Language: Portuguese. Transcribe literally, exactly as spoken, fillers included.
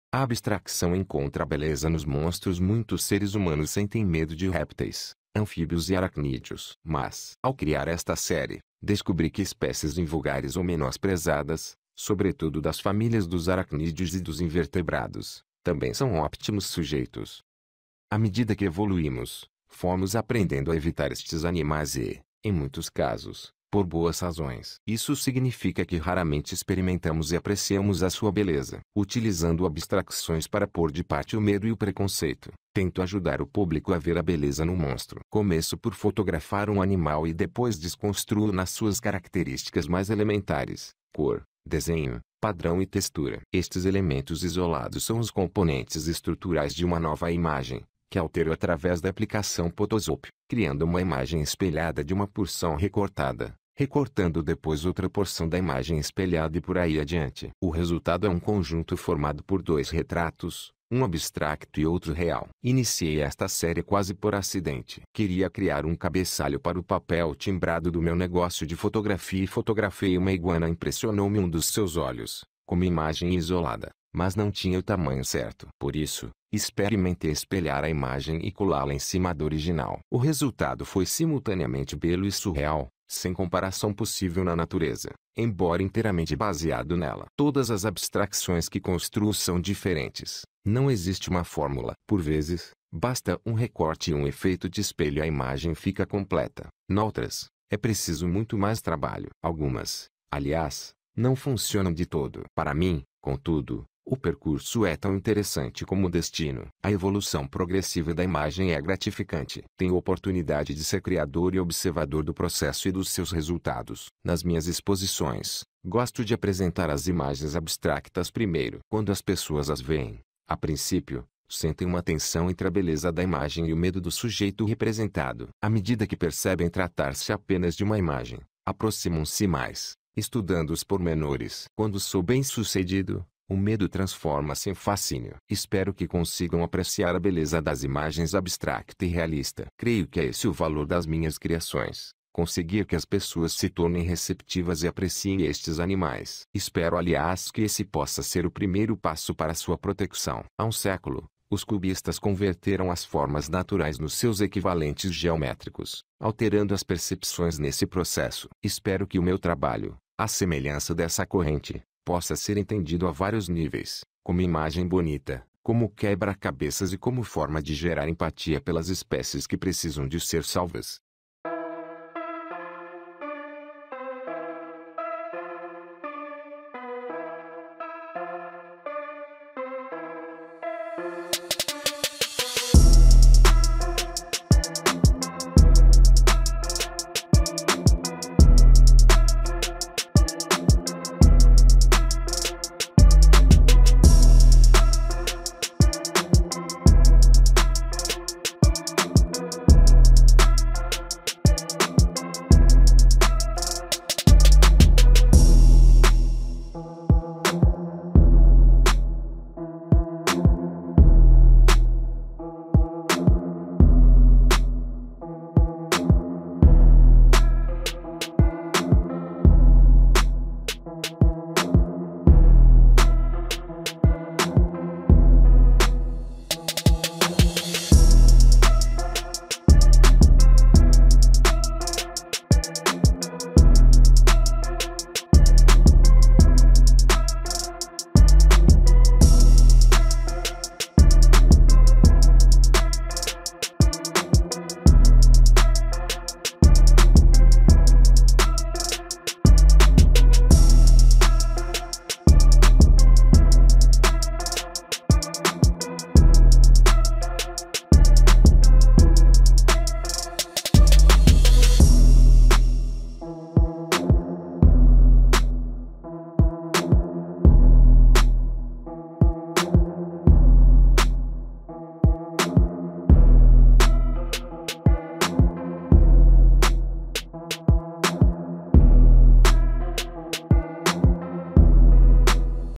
A abstração encontra a beleza nos monstros. Muitos seres humanos sentem medo de répteis, anfíbios e aracnídeos. Mas, ao criar esta série, descobri que espécies invulgares ou menosprezadas, sobretudo das famílias dos aracnídeos e dos invertebrados, também são ótimos sujeitos. À medida que evoluímos, fomos aprendendo a evitar estes animais e, em muitos casos, por boas razões. Isso significa que raramente experimentamos e apreciamos a sua beleza. Utilizando abstrações para pôr de parte o medo e o preconceito, tento ajudar o público a ver a beleza no monstro. Começo por fotografar um animal e depois desconstruo nas suas características mais elementares: cor, desenho, padrão e textura. Estes elementos isolados são os componentes estruturais de uma nova imagem, que altero através da aplicação Photoshop, criando uma imagem espelhada de uma porção recortada, recortando depois outra porção da imagem espelhada e por aí adiante. O resultado é um conjunto formado por dois retratos, um abstracto e outro real. Iniciei esta série quase por acidente. Queria criar um cabeçalho para o papel timbrado do meu negócio de fotografia e fotografei uma iguana. Impressionou-me um dos seus olhos, como imagem isolada, mas não tinha o tamanho certo. Por isso, experimentei espelhar a imagem e colá-la em cima da original. O resultado foi simultaneamente belo e surreal, sem comparação possível na natureza, embora inteiramente baseado nela. Todas as abstrações que construo são diferentes. Não existe uma fórmula. Por vezes, basta um recorte e um efeito de espelho e a imagem fica completa. Noutras, é preciso muito mais trabalho. Algumas, aliás, não funcionam de todo. Para mim, contudo, o percurso é tão interessante como o destino. A evolução progressiva da imagem é gratificante. Tenho oportunidade de ser criador e observador do processo e dos seus resultados. Nas minhas exposições, gosto de apresentar as imagens abstractas primeiro. Quando as pessoas as veem, a princípio, sentem uma tensão entre a beleza da imagem e o medo do sujeito representado. À medida que percebem tratar-se apenas de uma imagem, aproximam-se mais, estudando os pormenores. Quando sou bem-sucedido, o medo transforma-se em fascínio. Espero que consigam apreciar a beleza das imagens abstracta e realista. Creio que é esse o valor das minhas criações. Conseguir que as pessoas se tornem receptivas e apreciem estes animais. Espero, aliás, que esse possa ser o primeiro passo para sua proteção. Há um século, os cubistas converteram as formas naturais nos seus equivalentes geométricos, alterando as percepções nesse processo. Espero que o meu trabalho, à semelhança dessa corrente, possa ser entendido a vários níveis, como imagem bonita, como quebra-cabeças e como forma de gerar empatia pelas espécies que precisam de ser salvas.